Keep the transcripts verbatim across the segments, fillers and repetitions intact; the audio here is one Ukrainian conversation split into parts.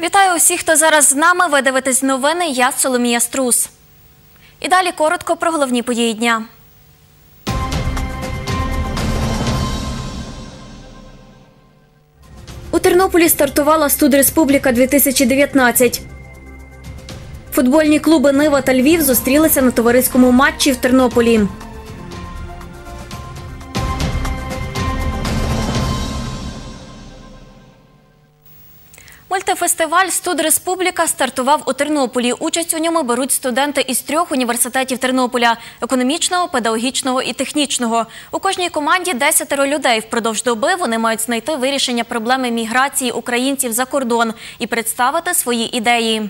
Вітаю усіх, хто зараз з нами. Ви дивитесь новини, я Соломія Струс. І далі коротко про головні події дня. У Тернополі стартувала Студреспубліка дві тисячі дев'ятнадцять. Футбольні клуби «Нива» та «Львів» зустрілися на товариському матчі в Тернополі. Мультифестиваль «Студреспубліка» стартував у Тернополі. Участь у ньому беруть студенти із трьох університетів Тернополя – економічного, педагогічного і технічного. У кожній команді десятеро людей. Впродовж доби вони мають знайти вирішення проблеми міграції українців за кордон і представити свої ідеї.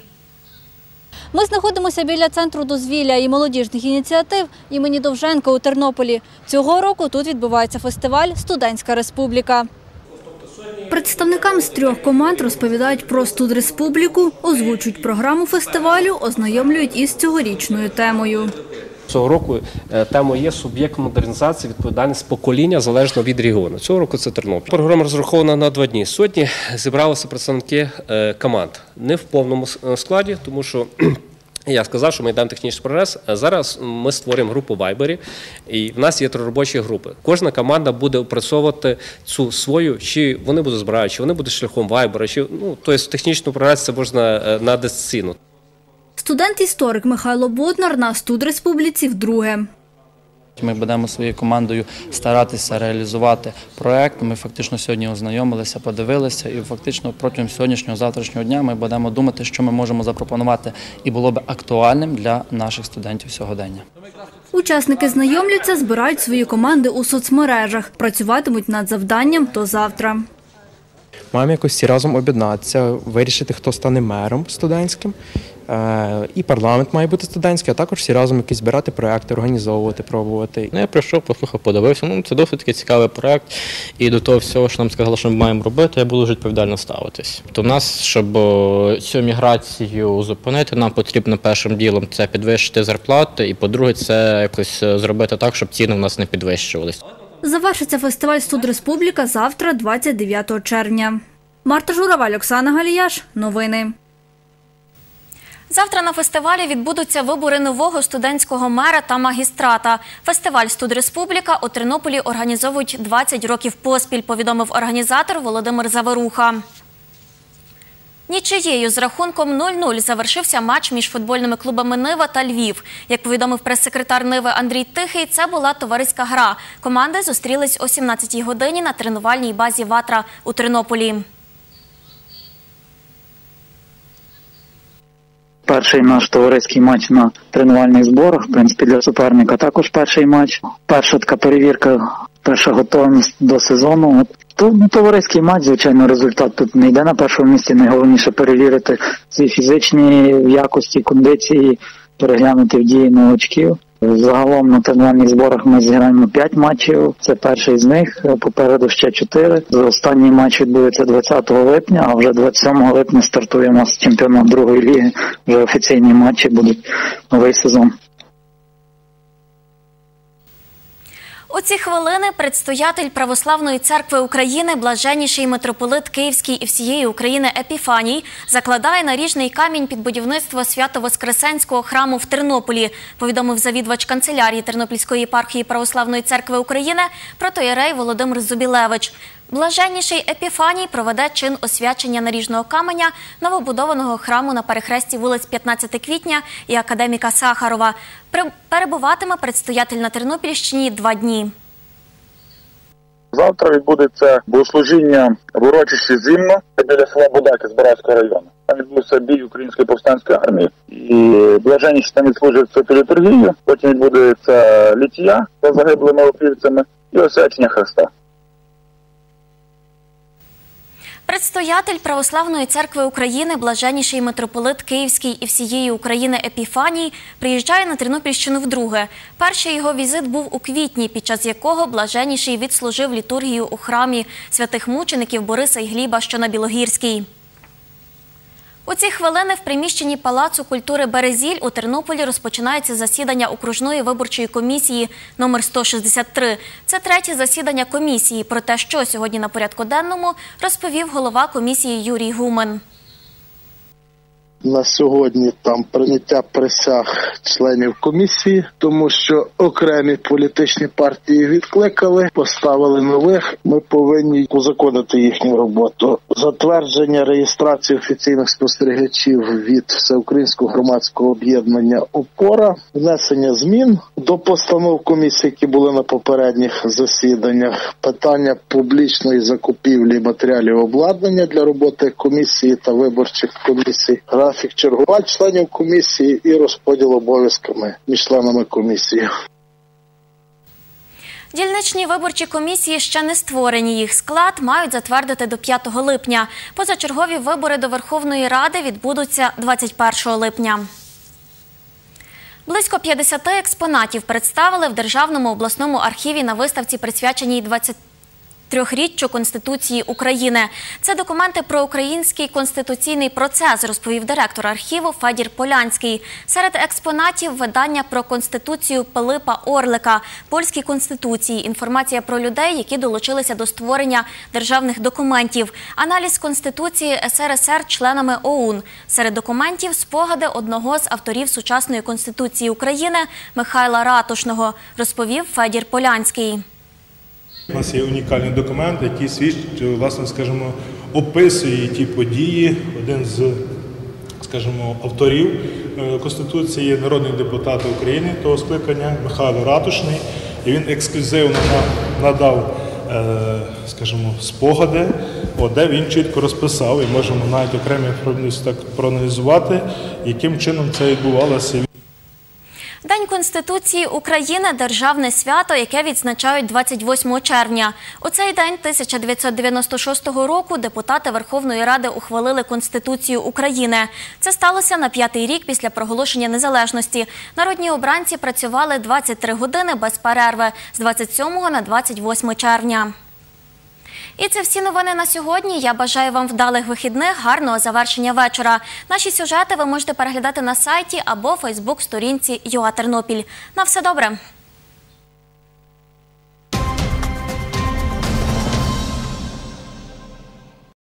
Ми знаходимося біля Центру дозвілля і молодіжних ініціатив імені Довженка у Тернополі. Цього року тут відбувається фестиваль «Студентська республіка». Представникам з трьох команд розповідають про Студреспубліку, озвучують програму фестивалю, ознайомлюють із цьогорічною темою. Цього року темою є суб'єкт модернізації, відповідальність покоління залежно від регіону. Цього року це Тернопіль. Програма розрахована на два дні. Сьогодні зібралися представники команд. Не в повному складі, тому що я сказав, що ми йдемо технічний прогрес. Зараз ми створюємо групу в Вайбері, і в нас є три робочі групи. Кожна команда буде опрацьовувати цю свою, чи вони будуть збирати, чи вони будуть шляхом Вайбера, чи, ну, тобто технічний прогрес це можна на дисципліну. Студент-історик Михайло Боднар на Студреспубліці вдруге. Ми будемо своєю командою старатися реалізувати проєкт. Ми фактично сьогодні ознайомилися, подивилися і фактично протягом сьогоднішнього, завтрашнього дня ми будемо думати, що ми можемо запропонувати і було б актуальним для наших студентів сьогодення. Учасники знайомляться, збирають свої команди у соцмережах, працюватимуть над завданням до завтра. Маємо якось всі разом об'єднатися, вирішити, хто стане мером студентським. І парламент має бути студентський, а також всі разом якісь збирати проєкти, організовувати, пробувати. Я прийшов, послухав, подивився. Ну, це досить таки цікавий проєкт. І до того всього, що нам сказали, що ми маємо робити, я буду дуже відповідально ставитись. То в нас, щоб цю міграцію зупинити, нам потрібно першим ділом це підвищити зарплати, і по-друге, це якось зробити так, щоб ціни в нас не підвищувались. Завершиться фестиваль «Студреспубліка» завтра, двадцять дев'ятого червня. Марта Журавель, Оксана Галіяш. Новини. Завтра на фестивалі відбудуться вибори нового студентського мера та магістрата. Фестиваль «Студреспубліка» у Тернополі організовують двадцять років поспіль, повідомив організатор Володимир Заверуха. Нічиєю з рахунком нуль нуль завершився матч між футбольними клубами «Нива» та «Львів». Як повідомив прес-секретар «Ниви» Андрій Тихий, це була товариська гра. Команди зустрілись о сімнадцятій годині на тренувальній базі «Ватра» у Тернополі. Перший наш товариський матч на тренувальних зборах, в принципі, для суперника також перший матч. Перша така перевірка, перша готовність до сезону. Ну, товариський матч, звичайно, результат тут не йде на першому місці. Найголовніше перевірити ці фізичні якості, кондиції, переглянути в дії новачків. Загалом на тренувальних зборах ми зіграємо п'ять матчів, це перший з них, попереду ще чотири. Останній матч відбудеться двадцятого липня, а вже двадцять сьомого липня стартує у нас чемпіонат другої ліги, вже офіційні матчі будуть новий сезон. У ці хвилини предстоятель Православної церкви України, блаженніший митрополит Київський і всієї України Епіфаній, закладає наріжний камінь під будівництво Свято-Воскресенського храму в Тернополі, повідомив завідувач канцелярії Тернопільської єпархії Православної церкви України протоієрей Володимир Зубілевич. Блаженніший Епіфаній проведе чин освячення наріжного каменя новобудованого храму на перехресті вулиць п'ятнадцятого квітня і академіка Сахарова. Перебуватиме предстоятель на Тернопільщині два дні. Завтра відбудеться богослужіння в урочищі Зимно біля села Будаки Збаразького району. Там відбувся бій Української повстанської армії. І блаженніші там відслужують святу літургію, потім відбудеться літія за загиблими опівцями і освячення Христа. Предстоятель Православної церкви України, блаженніший митрополит Київський і всієї України Епіфаній, приїжджає на Тернопільщину вдруге. Перший його візит був у квітні, під час якого блаженніший відслужив літургію у храмі святих мучеників Бориса і Гліба, що на Білогірській. У ці хвилини в приміщенні Палацу культури «Березіль» у Тернополі розпочинається засідання окружної виборчої комісії номер сто шістдесят три. Це третє засідання комісії. Про те, що сьогодні на порядку денному, розповів голова комісії Юрій Гумен. на сьогодні там прийняття присяг членів комісії, тому що окремі політичні партії відкликали, поставили нових. Ми повинні узаконити їхню роботу. Затвердження реєстрації офіційних спостерігачів від Всеукраїнського громадського об'єднання «Опора», внесення змін до постанов комісії, які були на попередніх засіданнях, питання публічної закупівлі матеріалів обладнання для роботи комісії та виборчих комісій, графік чергувань членів комісії і розподіл обов'язками між членами комісії. Дільничні виборчі комісії ще не створені. Їх склад мають затвердити до п'ятого липня. Позачергові вибори до Верховної Ради відбудуться двадцять першого липня. Близько п'ятдесят експонатів представили в Державному обласному архіві на виставці, присвяченій двадцятитриріччю Конституції України. Це документи про український конституційний процес, розповів директор архіву Федір Полянський. Серед експонатів видання про Конституцію Пилипа Орлика, польські конституції, інформація про людей, які долучилися до створення державних документів, аналіз Конституції ес ер ес ер членами о у ен. Серед документів – спогади одного з авторів сучасної Конституції України Михайла Ратушного, розповів Федір Полянський. У нас є унікальний документ, який свідчить, власне, скажімо, описує ті події. Один з, скажімо, авторів Конституції є народний депутат України того скликання Михайло Ратушний. І він ексклюзивно надав, скажімо, спогади, де він чітко розписав, і можемо навіть окремі так проаналізувати, яким чином це відбувалося. День Конституції України – державне свято, яке відзначають двадцять восьмого червня. У цей день тисяча дев'ятсот дев'яносто шостого року депутати Верховної Ради ухвалили Конституцію України. Це сталося на п'ятий рік після проголошення незалежності. Народні обранці працювали двадцять три години без перерви з двадцять сьомого на двадцять восьме червня. І це всі новини на сьогодні. Я бажаю вам вдалих вихідних, гарного завершення вечора. Наші сюжети ви можете переглядати на сайті або фейсбук-сторінці ЮА Тернопіль. На все добре!